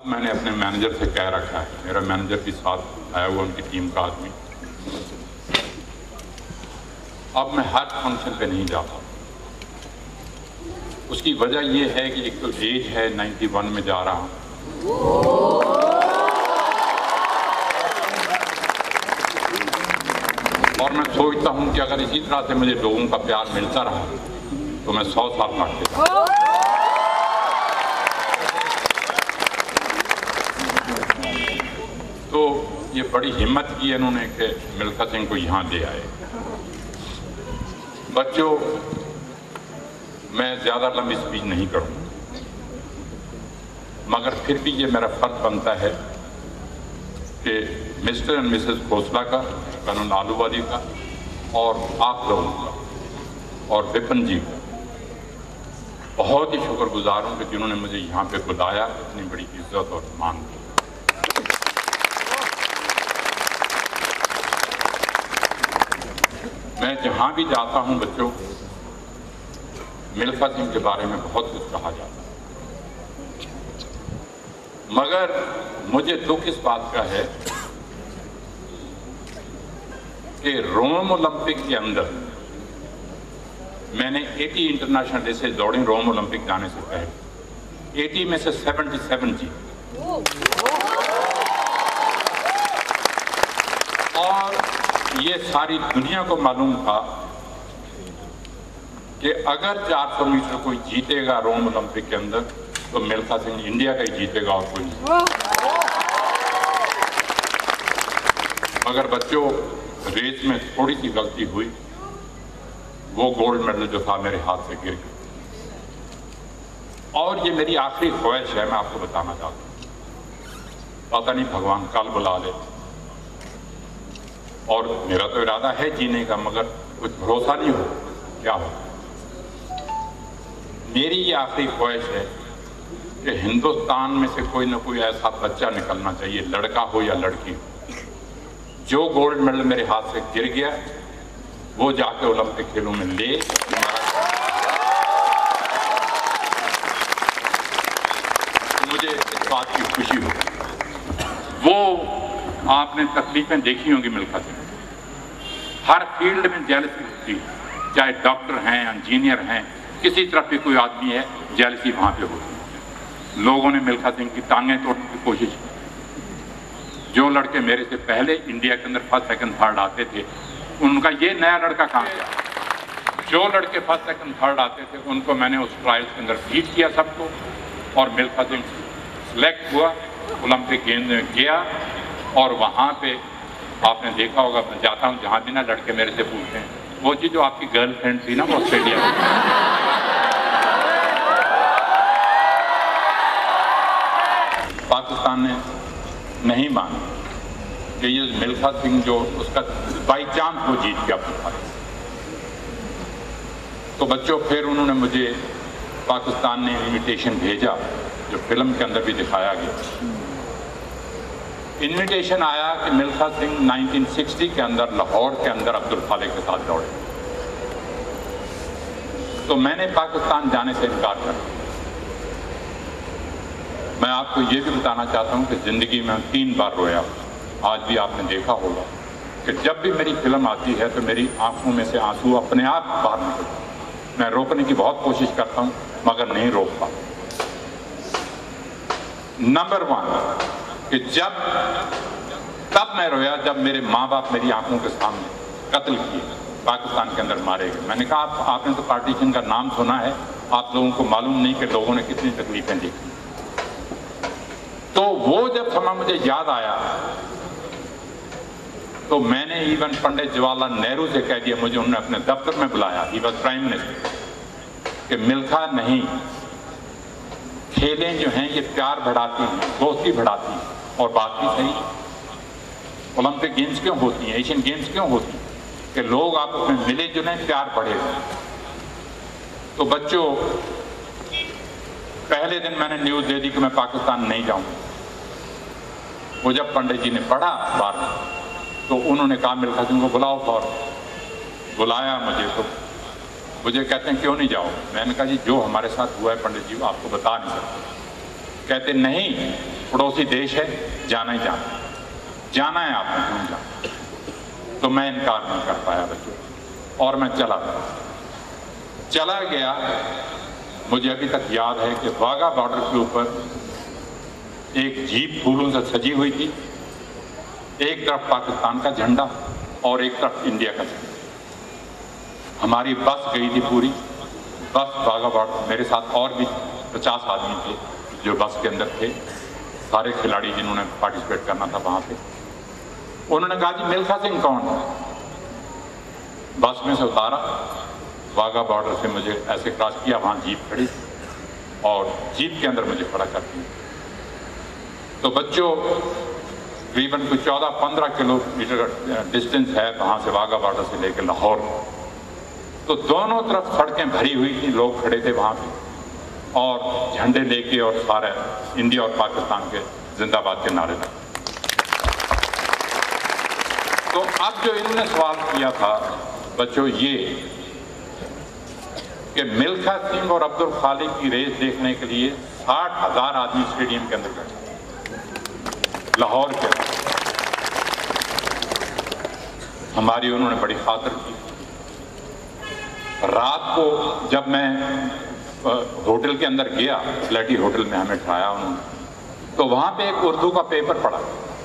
मैंने अपने मैनेजर से कह रखा है, मेरा मैनेजर भी साथ आया हुआ उनकी टीम का आदमी, अब मैं हर फंक्शन पे नहीं जाता। उसकी वजह यह है कि एक तो एज है, 91 में जा रहा हूं, और मैं सोचता हूं कि अगर इसी तरह से मुझे लोगों का प्यार मिलता रहा तो मैं 100 साल काट देता। तो ये बड़ी हिम्मत की है इन्होंने कि मिल्खा सिंह को यहाँ ले आए। बच्चों, मैं ज़्यादा लंबी स्पीच नहीं करूँगा, मगर फिर भी ये मेरा फर्ज बनता है कि मिस्टर एंड मिसेस खोसला का, कानून आलूवाली का और आप लोगों का और विपिन जी का बहुत ही शुक्रगुजार हूँ कि जिन्होंने मुझे यहाँ पे बुलाया, इतनी बड़ी इज्जत और मान दी। मैं जहाँ भी जाता हूँ बच्चों, मिल्खा सिंह के बारे में बहुत कुछ कहा जाता है, मगर मुझे दुख इस बात का है कि रोम ओलंपिक के अंदर मैंने 80 इंटरनेशनल रेसेस दौड़ी रोम ओलंपिक जाने से पहले। 80 में से 77 जी, और ये सारी दुनिया को मालूम था कि अगर 400 मीटर कोई जीतेगा रोम ओलंपिक के अंदर तो मिल्खा सिंह इंडिया का ही जीतेगा और कोई नहीं। मगर बच्चों, रेस में थोड़ी सी गलती हुई, वो गोल्ड मेडल जो था मेरे हाथ से गिर गया। और ये मेरी आखिरी ख्वाहिश है, मैं आपको बताना चाहता हूं। पता नहीं भगवान कल बुला ले, और मेरा तो इरादा है जीने का, मगर कुछ भरोसा नहीं हो क्या हो। मेरी ये आखिरी ख्वाहिश है कि हिंदुस्तान में से कोई ना कोई ऐसा बच्चा निकलना चाहिए, लड़का हो या लड़की हो, जो गोल्ड मेडल मेरे हाथ से गिर गया वो जाके ओलंपिक खेलों में ले। तो मुझे इस बात की खुशी हो। वो आपने तकलीफें देखी होंगी मिल्खा सिंह, हर फील्ड में जेलसी होती है, चाहे डॉक्टर हैं, इंजीनियर हैं, किसी तरह पे कोई आदमी है, जेलसी वहां पे होती है। लोगों ने मिल्खा सिंह की टांगें तोड़ने की कोशिश की। जो लड़के मेरे से पहले इंडिया के अंदर फर्स्ट सेकंड थर्ड आते थे, उनका ये नया लड़का कहाँ गया। जो लड़के फर्स्ट सेकंड थर्ड आते थे उनको मैंने उस ट्रायल्स के अंदर बीट किया सबको, और मिल्खा सिंह सिलेक्ट हुआ, ओलंपिक गेम्स में गया। और वहाँ पे आपने देखा होगा, मैं जाता हूँ जहाँ भी ना, लड़के मेरे से पूछते हैं, वो जी जो आपकी गर्लफ्रेंड थी ना वो ऑस्ट्रेलिया में, पाकिस्तान ने नहीं माना कि ये मिल्खा सिंह जो उसका बाई चांस वो जीत गया था। तो बच्चों, फिर उन्होंने मुझे, पाकिस्तान ने इन्विटेशन भेजा, जो फिल्म के अंदर भी दिखाया गया। इन्विटेशन आया कि मिल्खा सिंह 1960 के अंदर लाहौर के अंदर अब्दुल खालिक के साथ दौड़े। तो मैंने पाकिस्तान जाने से इनकार कर दिया। मैं आपको ये भी बताना चाहता हूँ कि जिंदगी में 3 बार रोया। आज भी आपने देखा होगा कि जब भी मेरी फिल्म आती है तो मेरी आंखों में से आंसू अपने आप बाहर निकलते हैं। मैं रोकने की बहुत कोशिश करता हूँ मगर नहीं रोक पाता। नंबर 1 कि तब मैं रोया जब मेरे माँ बाप मेरी आंखों के सामने कत्ल किए, पाकिस्तान के अंदर मारे गए। मैंने कहा आपने तो पार्टीशन का नाम सुना है, आप लोगों को मालूम नहीं कि लोगों ने कितनी तकलीफें देखी। तो वो जब समय मुझे याद आया तो मैंने इवन पंडित जवाहरलाल नेहरू से कह दिया, मुझे उन्होंने अपने दफ्तर में बुलाया, ही वॉज प्राइम मिनिस्टर, कि मिल्खा नहीं, खेलें जो हैं ये प्यार बढ़ाती हैं, दोस्ती बढ़ाती हैं। और बात भी सही, ओलंपिक गेम्स क्यों होती हैं, एशियन गेम्स क्यों होती हैं, कि लोग आपस में मिले जुले, प्यार बढ़ेगा। तो बच्चों, पहले दिन मैंने न्यूज़ दे दी कि मैं पाकिस्तान नहीं जाऊंगा। वो जब पंडित जी ने पढ़ा अखबार में तो उन्होंने कहा मिल्खा सिंह को बुलाओ, और बुलाया मुझे। तो मुझे कहते हैं क्यों नहीं जाओ। मैंने कहा जी जो हमारे साथ हुआ है पंडित जी आपको बता नहीं सकते। कहते नहीं, पड़ोसी देश है, जाना ही जाना है, आपने क्यों जाना। तो मैं इनकार नहीं कर पाया बच्चों, और मैं चला गया। मुझे अभी तक याद है कि वाघा बॉर्डर के ऊपर एक जीप फूलों से सजी हुई थी, एक तरफ पाकिस्तान का झंडा और एक तरफ इंडिया का झंडा। हमारी बस गई थी पूरी, बस वाघा बॉर्डर, मेरे साथ और भी 50 आदमी थे जो बस के अंदर थे, सारे खिलाड़ी जिन्होंने पार्टिसिपेट करना था वहां पे। उन्होंने कहा जी मिल्खा सिंह कौन है। बस में से उतारा, वाघा बॉर्डर से मुझे ऐसे क्रॉस किया, वहां जीप खड़ी और जीप के अंदर मुझे खड़ा कर दिया। तो बच्चों तकरीबन कोई 14-15 किलोमीटर का डिस्टेंस है वहां से, वाघा बॉर्डर से लेकर लाहौर। तो दोनों तरफ सड़कें भरी हुई थी, लोग खड़े थे वहां पे और झंडे लेके और सारे इंडिया और पाकिस्तान के जिंदाबाद के नारे लगे। तो अब जो इन्होंने सवाल किया था बच्चों ये कि मिल्खा सिंह और अब्दुल खालिक की रेस देखने के लिए 60,000 आदमी स्टेडियम के अंदर बैठे लाहौर के अंदर। हमारी उन्होंने बड़ी खातिर की। रात को जब मैं होटल के अंदर गया, फ्लैटी होटल में हमें ठहराया उन्होंने, तो वहां पे एक उर्दू का पेपर पढ़ा।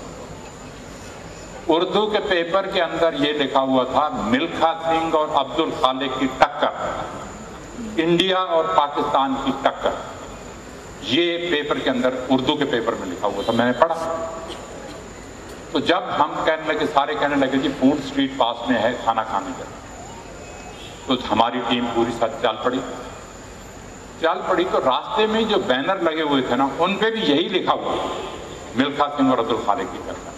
उर्दू के पेपर के अंदर ये लिखा हुआ था मिल्खा सिंह और अब्दुल खालिक की टक्कर, इंडिया और पाकिस्तान की टक्कर। ये पेपर के अंदर उर्दू के पेपर में लिखा हुआ था, मैंने पढ़ा। तो जब हम कहने लगे, सारे कहने लगे जी फूड स्ट्रीट पास में है, खाना खाने का, तो हमारी टीम पूरी साथ चल पड़ी। तो रास्ते में जो बैनर लगे हुए थे ना, उन पे भी यही लिखा हुआ मिल्खा सिंह और अब्दुल खालिक की टक्कर।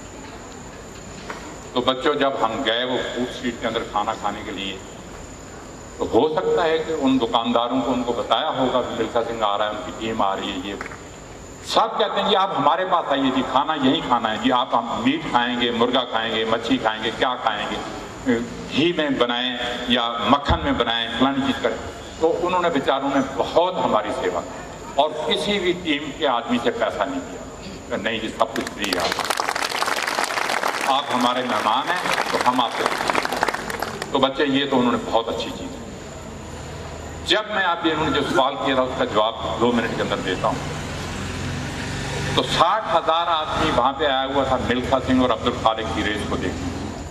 तो बच्चों जब हम गए वो फूड स्ट्रीट के अंदर खाना खाने के लिए, तो हो सकता है कि उन दुकानदारों को उनको बताया होगा कि मिल्खा सिंह आ रहा है, उनकी टीम आ रही है। ये सब कहते हैं जी आप हमारे पास आइए जी, खाना यही खाना है जी, आप मीट खाएंगे, मुर्गा खाएंगे, मच्छी खाएंगे, क्या खाएंगे, घी में बनाएं या मक्खन में बनाएं, फलानी चीज करें। तो उन्होंने बेचारों ने बहुत हमारी सेवा की और किसी भी टीम के आदमी से पैसा नहीं दिया, नहीं जी सब कुछ फ्री है, आप हमारे मेहमान हैं तो हम आपसे। तो बच्चे ये तो उन्होंने बहुत अच्छी चीज है। जब मैं आप इन्होंने जो सवाल किया था उसका जवाब 2 मिनट के अंदर देता हूं। तो 60,000 आदमी वहां पे आया हुआ था मिल्खा सिंह और अब्दुल खालिक की रेस को देखने।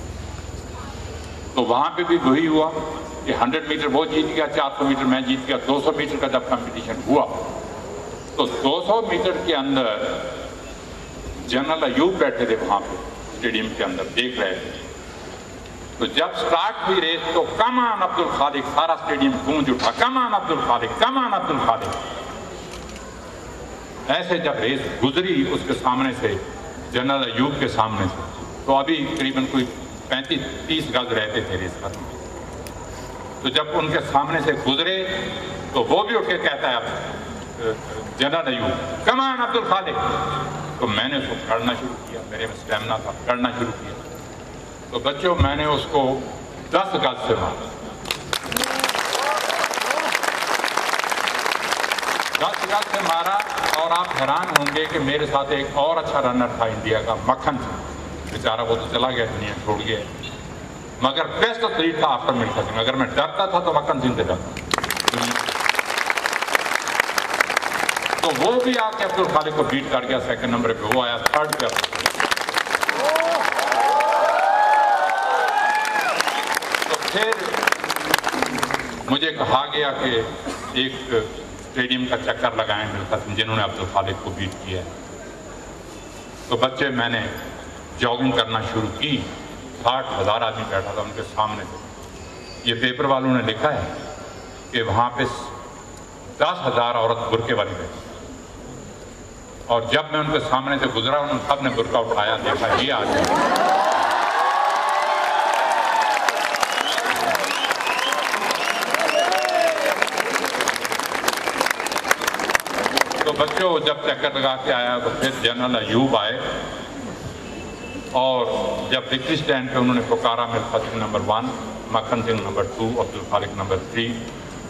तो वहां पे भी वही हुआ कि 100 मीटर वो जीत गया, 400 मीटर मैं जीत गया। 200 मीटर का जब कंपटीशन हुआ तो 200 मीटर के अंदर जनरल अयूब बैठे थे वहां पे स्टेडियम के अंदर देख रहे थे। तो जब स्टार्ट हुई रेस तो कमान अब्दुल खालिक, सारा स्टेडियम गूंज उठा, कमान अब्दुल खालिक, कमान अब्दुल खालिक। ऐसे जब रेस गुजरी उसके सामने से, जनरल अयूब के सामने से, तो अभी करीबन कोई 35-30 गज रहते थे रेस करने। तो जब उनके सामने से गुजरे तो वो भी उठ के कहता है जनरल अयूब कमान अब्दुल खालिक। तो मैंने उसको करना शुरू किया, मेरे में स्टेमिना था, करना शुरू किया। तो बच्चों मैंने उसको 10 गज से मारा, 10 गज से मारा। और आप हैरान होंगे कि मेरे साथ एक और अच्छा रनर था इंडिया का, मक्खन सिंह, बेचारा वो तो चला गया, दुनिया छोड़ गया, मगर बेस्ट एथलीट था आफ्टर मिल्खा सिंह। अगर मैं डरता था तो मक्खन सिंह से डरता। तो वो भी आके अब्दुल खालिक को बीट कर गया, सेकंड नंबर पे वो आया, थर्ड पे। तो फिर मुझे कहा गया कि एक स्टेडियम का चक्कर लगाएं मिल्खा सिंह जिन्होंने अब्दुल खालिक को बीट किया है। तो बच्चे मैंने जॉगिंग करना शुरू की, 60,000 आदमी बैठा था उनके सामने से। ये पेपर वालों ने लिखा है कि वहां पे 10,000 औरत बुरके वाली बैठी। और जब मैं उनके सामने से गुजरा उन्होंने सब ने बुरका उठाया, देखा ये आदमी। तो बच्चों जब चक्कर लगा के आया तो फिर जनरल अयूब आए और जब विक्ट्री स्टैंड पे उन्होंने पुकारा मिल्खा सिंह नंबर 1, मक्खन सिंह नंबर 2, अब्दुल खालिक नंबर 3।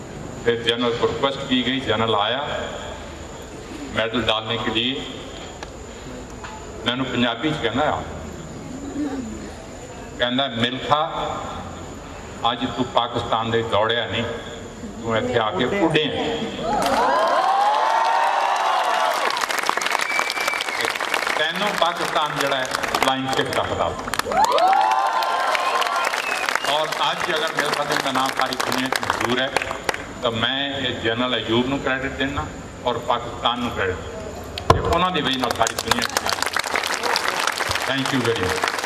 फिर जनरल को रिक्वेस्ट की गई, जनरल आया मेडल डालने के लिए। मैनू पंजाबी च कहंदा मिल्खा अज तू पाकिस्तान दे दौड़िया नहीं, तू इत्थे आके उड़े। तैनू पाकिस्तान जड़ा है फ्लाइंग शिप रखता। और अज अगर मिल्खा सिंह का नाम सारी दुनिया में मशहूर है तो मैं ये जनरल अयूब नू क्रेडिट देना और पाकिस्तान नू क्रेडिट, उन्होंने वजह सारी दुनिया। Thank you very much.